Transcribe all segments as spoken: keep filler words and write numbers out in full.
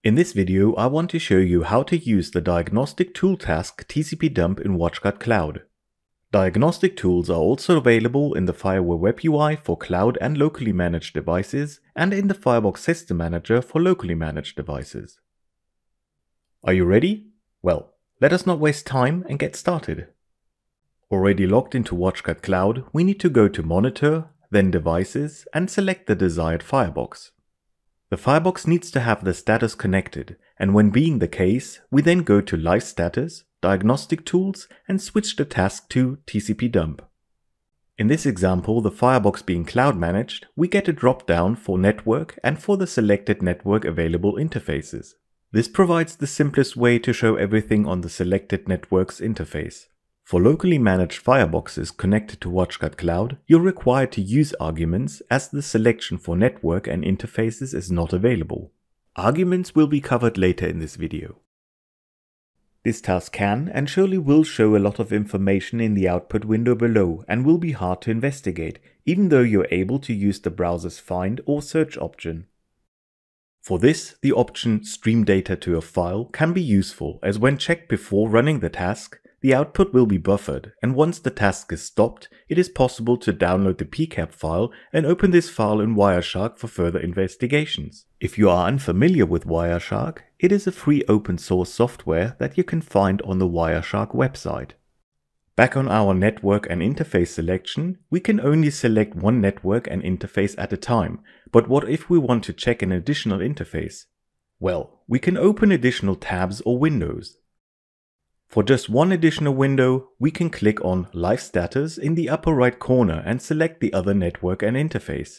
In this video, I want to show you how to use the diagnostic tool task T C P Dump in WatchGuard Cloud. Diagnostic tools are also available in the Firewall Web U I for cloud and locally managed devices and in the Firebox System Manager for locally managed devices. Are you ready? Well, let us not waste time and get started. Already logged into WatchGuard Cloud, we need to go to Monitor, then Devices and select the desired Firebox. The Firebox needs to have the status connected, and when being the case, we then go to Live Status, Diagnostic Tools and switch the task to T C P Dump. In this example, the Firebox being cloud managed, we get a drop-down for network and for the selected network available interfaces. This provides the simplest way to show everything on the selected network's interface. For locally managed fireboxes connected to WatchGuard Cloud, you're required to use arguments as the selection for network and interfaces is not available. Arguments will be covered later in this video. This task can and surely will show a lot of information in the output window below and will be hard to investigate, even though you're able to use the browser's find or search option. For this, the option Stream Data to a File can be useful, as when checked before running the task, the output will be buffered, and once the task is stopped, it is possible to download the P CAP file and open this file in Wireshark for further investigations. If you are unfamiliar with Wireshark, it is a free open source software that you can find on the Wireshark website. Back on our network and interface selection, we can only select one network and interface at a time, but what if we want to check an additional interface? Well, we can open additional tabs or windows. For just one additional window, we can click on Live Status in the upper right corner and select the other network and interface.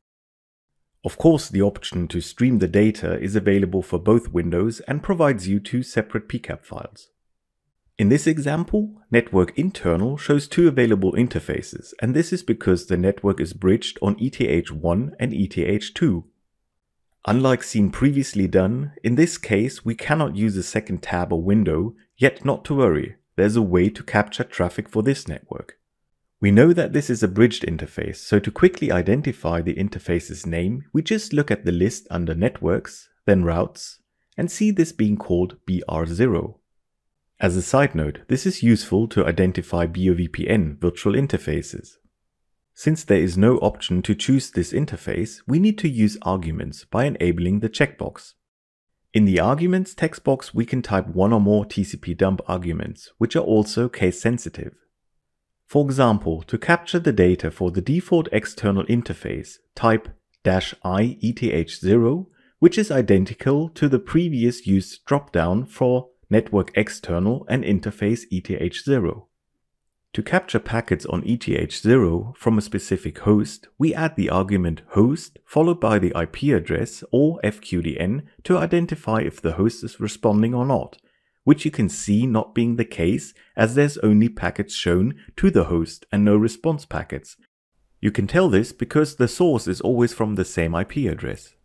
Of course, the option to stream the data is available for both windows and provides you two separate P CAP files. In this example, Network Internal shows two available interfaces, and this is because the network is bridged on E T H one and E T H two. Unlike seen previously done, in this case we cannot use a second tab or window, yet not to worry, there's a way to capture traffic for this network. We know that this is a bridged interface, so to quickly identify the interface's name, we just look at the list under Networks, then Routes, and see this being called B R zero. As a side note, this is useful to identify B O V P N virtual interfaces. Since there is no option to choose this interface, we need to use arguments by enabling the checkbox. In the arguments text box, we can type one or more T C P dump arguments, which are also case sensitive. For example, to capture the data for the default external interface, type -i E T H zero, which is identical to the previous used dropdown for network external and interface E T H zero. To capture packets on E T H zero from a specific host, we add the argument host followed by the I P address or F Q D N to identify if the host is responding or not, which you can see not being the case as there's only packets shown to the host and no response packets. You can tell this because the source is always from the same I P address.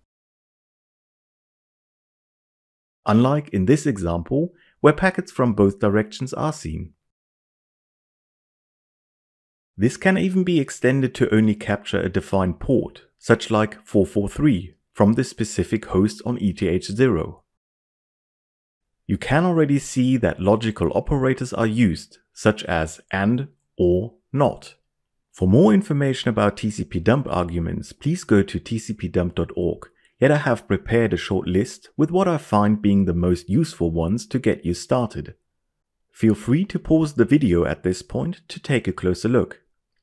Unlike in this example, where packets from both directions are seen. This can even be extended to only capture a defined port, such like four four three, from the specific host on E T H zero. You can already see that logical operators are used, such as AND or NOT. For more information about T C P dump arguments, please go to T C P dump dot org, yet I have prepared a short list with what I find being the most useful ones to get you started. Feel free to pause the video at this point to take a closer look.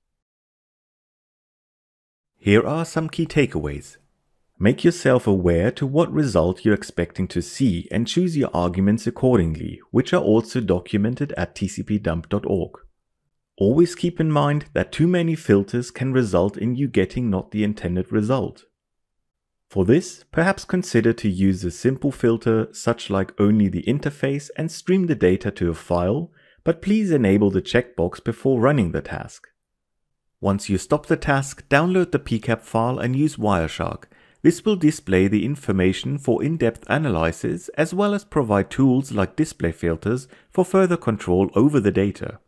Here are some key takeaways. Make yourself aware to what result you're expecting to see and choose your arguments accordingly, which are also documented at T C P dump dot org. Always keep in mind that too many filters can result in you getting not the intended result. For this, perhaps consider to use a simple filter such like only the interface and stream the data to a file, but please enable the checkbox before running the task. Once you stop the task, download the P CAP file and use Wireshark. This will display the information for in-depth analysis as well as provide tools like display filters for further control over the data.